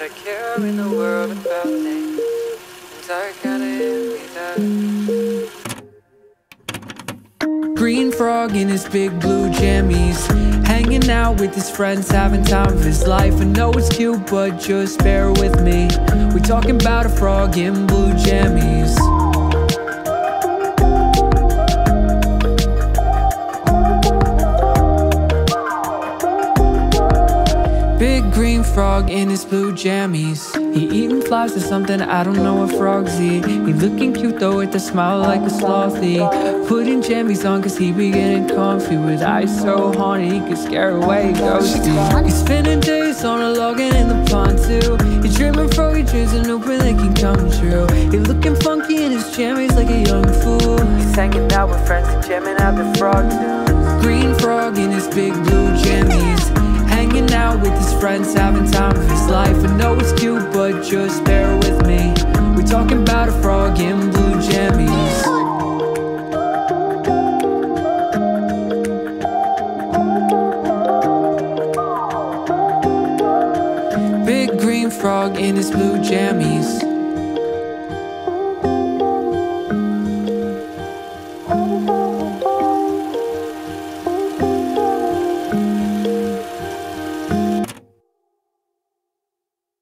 not a care in the world about things. Things are kinda in me that. Green frog in his big blue jammies, hanging out with his friends, having time of his life. I know it's cute, but just bear with me. We talking about a frog in blue jammies. Big green frog in his blue jammies. He eating flies or something, I don't know what frogs eat. He looking cute though with a smile like a slothy. Putting jammies on cause he be getting comfy. With eyes so haunted he could scare away ghosty. He's spending days on a log and in the pond too. He's dreaming froggy dreams and hoping they can come true. He looking funky in his jammies like a young fool. He's hanging out with friends and jamming out the frog tunes. Green frog in his big blue jammies, hanging out with his friends, having time of his life. I know it's cute, but just bear with me. We talking about a frog in blue jammies. Big green frog in his blue jammies.